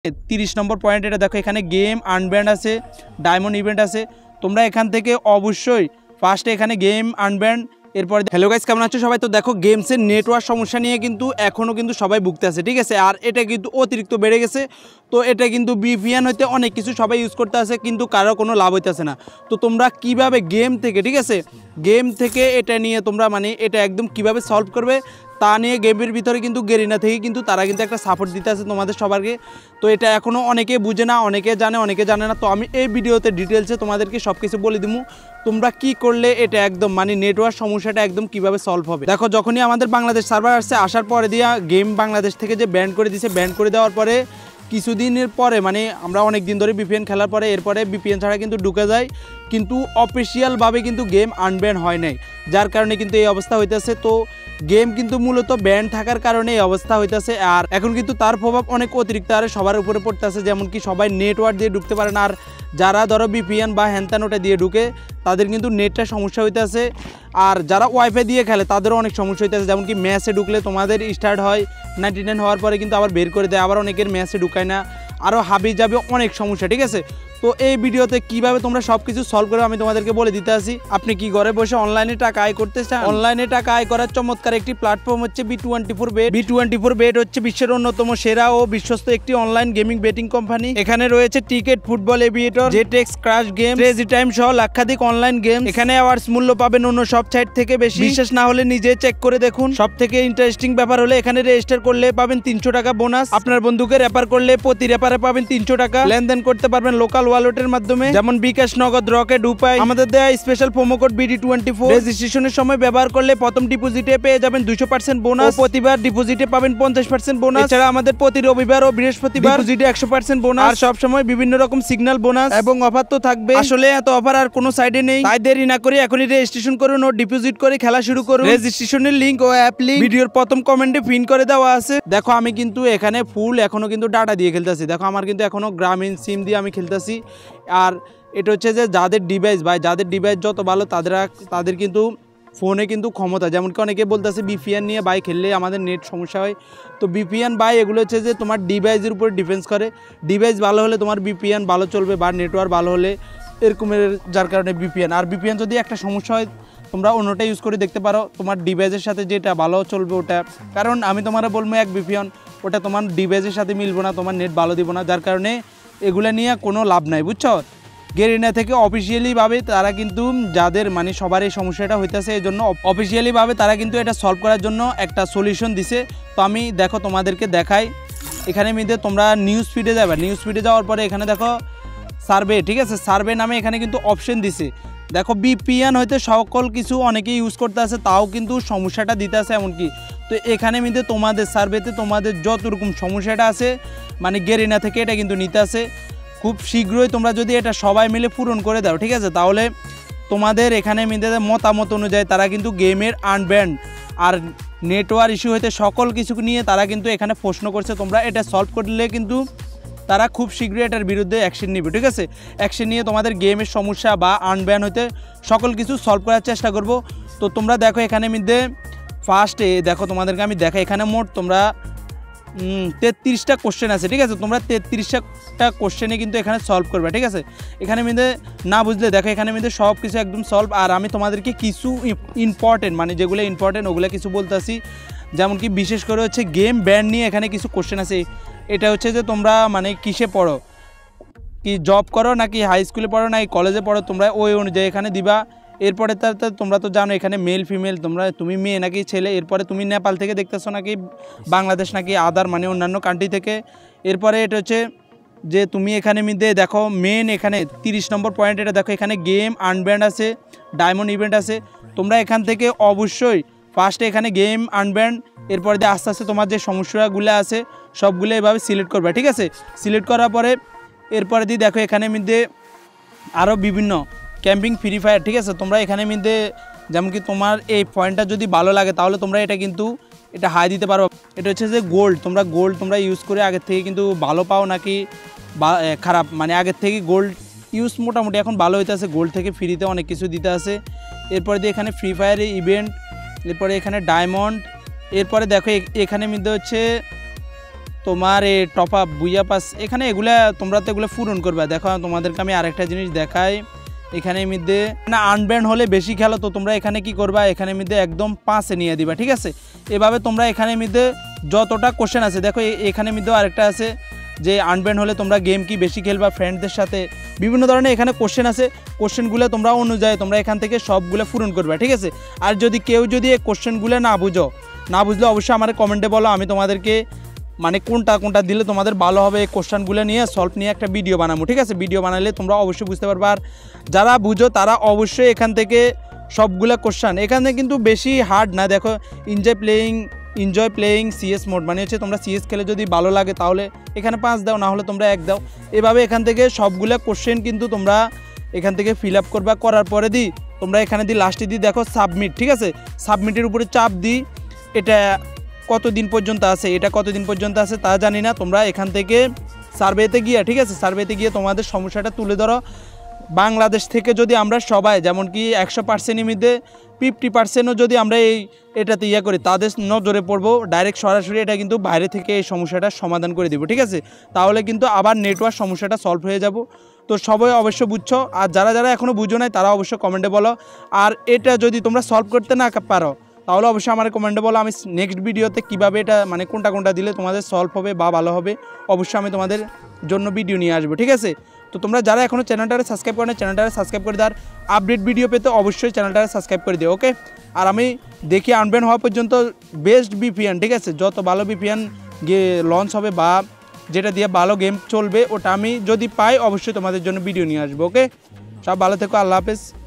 30 নম্বর point এটা দেখো, এখানে গেম আনব্যান্ড আছে, ডায়মন্ড ইভেন্ট আছে। তোমরা এখান থেকে অবশ্যই ফার্স্টে এখানে গেম আনব্যান্ড। এরপর হ্যালো গাইস, কেমন আছো সবাই? তো দেখো গেমসের নেটওয়ার্ক সমস্যা নিয়ে কিন্তু এখনও কিন্তু সবাই ভুগতে আছে, ঠিক আছে। আর এটা কিন্তু অতিরিক্ত বেড়ে গেছে। তো এটা কিন্তু VPN হইতে অনেক কিছু সবাই ইউজ করতে আছে, কিন্তু কারো কোনো লাভ হইতেছে না। তো তোমরা কিভাবে গেম থেকে, ঠিক আছে, গেম থেকে এটা নিয়ে তোমরা এটা একদম কিভাবে সলভ করবে তা নিয়ে গেমের ভিতরে কিন্তু গেরিনা থেকে কিন্তু তারা কিন্তু একটা সাপোর্ট দিতে আছে তোমাদের সবাইকে। তো এটা এখনও অনেকে বুঝে না, অনেকে জানে, অনেকে জানে না। তো আমি এই ভিডিওতে ডিটেলসে তোমাদেরকে সব কিছু বলে দিব, তোমরা কি করলে এটা একদম নেটওয়ার্ক সমস্যাটা একদম কিভাবে সলভ হবে। দেখো যখনই আমাদের বাংলাদেশ সার্ভার আসছে, আসার পরে দিয়া গেম বাংলাদেশ থেকে যে ব্যান করে দিয়েছে, ব্যান করে দেওয়ার পরে কিছুদিনের পরে আমরা অনেক দিন ধরে VPN খেলার পরে এরপরে VPN ছাড়া কিন্তু ঢুকে যায়, কিন্তু অফিসিয়ালভাবে কিন্তু গেম আনব্যান হয় নাই, যার কারণে কিন্তু এই অবস্থা হইতেছে। তো গেম কিন্তু মূলত ব্যান থাকার কারণে এই অবস্থা হইতেছে। আর এখন কিন্তু তার প্রভাব অনেক অতিরিক্ত আরে সবার উপরে পড়তেছে, যেমন কি সবাই নেটওয়ার্ক দিয়ে ঢুকতে পারে না। আর যারা ধরো VPN বা হ্যানত্যান ওটা দিয়ে ঢুকে তাদের কিন্তু নেটটা সমস্যা হইতেছে। আর যারা ওয়াইফাই দিয়ে খেলে তাদেরও অনেক সমস্যা হইতেছে, যেমন কি ম্যাচে ঢুকলে তোমাদের স্টার্ট হয় 99 হওয়ার পরে কিন্তু আবার বের করে দেয়, আবার অনেকের ম্যাচে ঢুকায় না, আরও হাবি যাবে অনেক সমস্যা, ঠিক আছে। তো এই ভিডিওতে কিভাবে তোমরা সব কিছু সলভ করে আমি তোমাদেরকে বলে দিতে আসি। আপনি কি ঘরে বসে অনলাইনে টাকা আয় করতে চান? অনলাইনে টাকা আয় করার চমৎকার একটি প্ল্যাটফর্ম হচ্ছে B24bet। B24bet হচ্ছে বিশ্বের অন্যতম সেরা ও বিশ্বস্ত একটি অনলাইন গেমিং বেটিং কোম্পানি। এখানে রয়েছে ticket, football, Aviator, JetX, crash game, crazy time সহ লাক্ষাধিক অনলাইন গেম। এখানে অ্যাওয়ার্ডস মূল্য পাবেন অন্য সব সাইট থেকে বেশি। বিশ্বাস না হলে নিজে চেক করে দেখুন। সব থেকে ইন্টারেস্টিং ব্যাপার হলে এখানে রেজিস্টার করলে পাবেন 300 টাকা বোনাস। আপনার বন্ধুকে রেফার করলে প্রতি রেফারে পাবেন 300 টাকা। লেনদেন করতে পারবেন লোকাল ওয়ালেটের মাধ্যমে, যেমন বিকাশ, নগদ, রকেট, উপায়। আমাদের দেয়া স্পেশাল প্রোমো কোড BD24 রেজিস্ট্রেশনের সময় ব্যবহার করলে প্রথম ডিপোজিটে পেয়ে যাবেন 200% বোনাস। প্রতিবার ডিপোজিটে পাবেন 50% বোনাস। এছাড়া আমাদের প্রতি রবিবার ও বৃহস্পতিবার ডিপোজিটে 100% বোনাস। আর সব সময় বিভিন্ন রকম সিগন্যাল বোনাস এবং অফার তো থাকবে। আসলে এত অফার আর কোনো সাইডে নেই, তাই দেরি না করে এখনই রেজিস্ট্রেশন করুন ও ডিপোজিট করে খেলা শুরু করুন। রেজিস্ট্রেশনের লিংক ও অ্যাপ লিংক ভিডিওর প্রথম কমেন্টে পিন করে দেওয়া আছে। দেখো আমি কিন্তু এখানে ফুল এখনো কিন্তু ডাটা দিয়ে খেলতেছি। দেখো আমার কিন্তু এখনো গ্রামীণ সিম দিয়ে আমি খেলতেছি। আর এটা হচ্ছে যে যাদের ডিভাইস যাদের ডিভাইস যত ভালো তাদের কিন্তু ফোনে কিন্তু ক্ষমতা, যেমন কি অনেকে বলতেছে VPN নিয়ে খেললে আমাদের নেট সমস্যা হয়। তো VPN এগুলো হচ্ছে যে তোমার ডিভাইসের উপর ডিপেন্ডস করে। ডিভাইস ভালো হলে তোমার VPN ভালো চলবে বা নেটওয়ার্ক ভালো হলে এরকমের, যার কারণে VPN। আর VPN যদি একটা সমস্যা হয় তোমরা অন্যটা ইউজ করে দেখতে পারো, তোমার ডিভাইসের সাথে যেটা ভালো চলবে ওটা। কারণ আমি তোমার বলবো এক VPN ওটা তোমার ডিভাইসের সাথে মিলবো না, তোমার নেট ভালো দিব না, যার কারণে এগুলো নিয়ে কোনো লাভ নাই, বুঝছো। গেরিনা থেকে অফিসিয়ালিভাবে তারা কিন্তু যাদের সবার এই সমস্যাটা হইতেছে, এই জন্য অফিসিয়ালিভাবে তারা কিন্তু এটা সলভ করার জন্য একটা সলিউশন দিছে। তো আমি দেখো তোমাদেরকে দেখাই। এখানে তোমরা নিউজ ফিডে যাবে, নিউজ ফিডে যাওয়ার পরে এখানে দেখো সার্ভে, ঠিক আছে, সার্ভে নামে এখানে কিন্তু অপশন দিছে। দেখো VPN হইতে সকল কিছু অনেকেই ইউজ করতে আছে, তাও কিন্তু সমস্যাটা দিতে আছে এমনকি। তো এখানে তোমাদের সার্ভেতে তোমাদের যতরকম সমস্যাটা আছে গেরিনা থেকে এটা কিন্তু নিতে আছে। খুব শীঘ্রই তোমরা যদি এটা সবাই মিলে পূরণ করে দাও, ঠিক আছে, তাহলে তোমাদের এখানে মতামত অনুযায়ী তারা কিন্তু গেমের আনব্যান্ড আর নেটওয়ার্ক ইস্যু হইতে সকল কিছু নিয়ে তারা কিন্তু এখানে প্রশ্ন করছে। তোমরা এটা সলভ করলে কিন্তু তারা খুব শীঘ্রই এটার বিরুদ্ধে অ্যাকশন নেবে, ঠিক আছে। অ্যাকশন নিয়ে তোমাদের গেমের সমস্যা বা আনব্যান হইতে সকল কিছু সলভ করার চেষ্টা করব। তো তোমরা দেখো এখানে ফার্স্টে দেখো তোমাদেরকে আমি দেখাই, এখানে মোট তোমরা 33টা কোশ্চেন আছে, ঠিক আছে। তোমরা 33টা কোশ্চেনে কিন্তু এখানে সলভ করবে, ঠিক আছে। এখানে না বুঝলে দেখো এখানে সব কিছু একদম সলভ। আর আমি তোমাদেরকে কিছু ইম্পর্টেন্ট যেগুলো ইম্পর্টেন্ট ওগুলো কিছু বলতেছি, যেমন কি বিশেষ করে হচ্ছে গেম ব্যান নিয়ে এখানে কিছু কোশ্চেন আছে। এটা হচ্ছে যে তোমরা কিসে পড়ো, কি জব করো নাকি হাই স্কুলে পড়ো নাকি কলেজে পড়ো, তোমরা ওই অনুযায়ী এখানে দিবা। এরপরে তোমরা তো জানো এখানে মেল ফিমেল, তুমি মেয়ে নাকি ছেলে, এরপরে তুমি নেপাল থেকে দেখতেছো নাকি বাংলাদেশ নাকি আদার অন্যান্য কান্ট্রি থেকে। এরপরে এটা হচ্ছে যে তুমি এখানে দেখো মেন এখানে 30 নম্বর পয়েন্ট এটা দেখো, এখানে গেম আনব্যান্ড আছে, ডায়মন্ড ইভেন্ট আছে। তোমরা এখান থেকে অবশ্যই ফার্স্টে এখানে গেম আনব্যান্ড, এরপরে দিয়ে আস্তে আস্তে তোমার যে সমস্যাগুলো আছে সবগুলো এভাবে সিলেক্ট করবে, ঠিক আছে। সিলেক্ট করার পরে এরপরে দিয়ে দেখো এখানে আরও বিভিন্ন ক্যাম্পিং ফ্রি ফায়ার, ঠিক আছে। তোমরা এখানে যেমন কি তোমার এই পয়েন্টটা যদি ভালো লাগে তাহলে তোমরা এটা হাই দিতে পারো। এটা হচ্ছে যে গোল্ড, তোমরা ইউজ করে আগের থেকে কিন্তু ভালো পাও নাকি খারাপ, আগের থেকে গোল্ড ইউজ মোটামুটি এখন ভালো হইতে আছে, গোল্ড থেকে ফ্রিতে অনেক কিছু দিতে আছে। এরপরে দিয়ে এখানে ফ্রি ফায়ারের ইভেন্ট, এরপরে এখানে ডায়মন্ড, এরপরে দেখো এখানে হচ্ছে তোমার এই টপ আপ বুইয়া পাস এখানে এগুলা তোমরা তো এগুলো পূরণ করবে। দেখো তোমাদেরকে আমি আরেকটা জিনিস দেখাই, এখানে মধ্যে না আনব্যান্ড হলে বেশি খেলো তো তোমরা এখানে কি করবা, এখানে মধ্যে একদম 5-এ নিয়ে দিবা, ঠিক আছে। এভাবে তোমরা এখানে মধ্যে যতটা কোশ্চেন আছে, দেখো এখানে মধ্যেও আরেকটা আছে যে আনব্যান্ড হলে তোমরা গেম কি বেশি খেলবা ফ্রেন্ডদের সাথে, বিভিন্ন ধরনের এখানে কোশ্চেন আছে। কোশ্চেনগুলো তোমরা অনুযায়ী তোমরা এখান থেকে সবগুলো পূরণ করবে, ঠিক আছে। আর যদি কেউ যদি এই কোশ্চেনগুলো না বুঝলে অবশ্যই আমার কমেন্টে বলো, আমি তোমাদেরকে মানে কোনটা দিলে তোমাদের ভালো হবে এই কোশ্চেনগুলো নিয়ে সলভ নিয়ে একটা ভিডিও বানাবো, ঠিক আছে। ভিডিও বানালে তোমরা অবশ্যই বুঝতে পারবে। আর যারা বুঝো তারা অবশ্যই এখান থেকে সবগুলো কোশ্চেন, এখানে কিন্তু বেশি হার্ড না। দেখো এনজয় প্লেয়িং সিএস মোড মানে হচ্ছে তোমরা সিএস খেলে যদি ভালো লাগে তাহলে এখানে 5 দাও, না হলে তোমরা 1 দাও। এভাবে এখান থেকে সবগুলো কোশ্চেন কিন্তু তোমরা এখান থেকে ফিল আপ করবা। করার পরে তোমরা এখানে লাস্টে দেখো সাবমিট, ঠিক আছে। সাবমিটের উপরে চাপ এটা কতদিন পর্যন্ত আছে তা জানি না। তোমরা এখান থেকে সার্ভেতে গিয়ে, ঠিক আছে, সার্ভেতে গিয়ে তোমাদের সমস্যাটা তুলে ধরো। বাংলাদেশ থেকে যদি আমরা সবাই যেমন কি 100%-এর মধ্যে 50%ও যদি আমরা এটাতে করি, তাদের নজরে পড়বো ডাইরেক্ট সরাসরি। এটা কিন্তু বাইরে থেকে এই সমস্যাটার সমাধান করে দেবো, ঠিক আছে। তাহলে কিন্তু আবার নেটওয়ার্ক সমস্যাটা সলভ হয়ে যাব। তো সবাই অবশ্য বুঝছো, আর যারা এখনও বুঝো নাই তারা অবশ্য কমেন্টে বলো। আর এটা যদি তোমরা সলভ করতে না পারো তাহলে অবশ্যই আমার কমেন্টে বলো, আমি নেক্সট ভিডিওতে কীভাবে এটা মানে কোনটা দিলে তোমাদের সলভ হবে বা ভালো হবে অবশ্যই আমি তোমাদের জন্য ভিডিও নিয়ে আসবো, ঠিক আছে। তো তোমরা যারা এখনও চ্যানেলটারে সাবস্ক্রাইব করে না, চ্যানেলটারে সাবস্ক্রাইব করে দেওয়ার আপডেট ভিডিও পেতে অবশ্যই চ্যানেলটারে সাবস্ক্রাইব করে দিও, ওকে। আর আমি দেখি আনব্যান হওয়া পর্যন্ত বেস্ট ভিপিএন, ঠিক আছে, যত ভালো ভিপিএন লঞ্চ হবে বা যেটা দিয়ে ভালো গেম চলবে ওটা আমি যদি পাই অবশ্যই তোমাদের জন্য ভিডিও নিয়ে আসবো, ওকে। সব ভালো থেকো, আল্লাহ হাফেজ।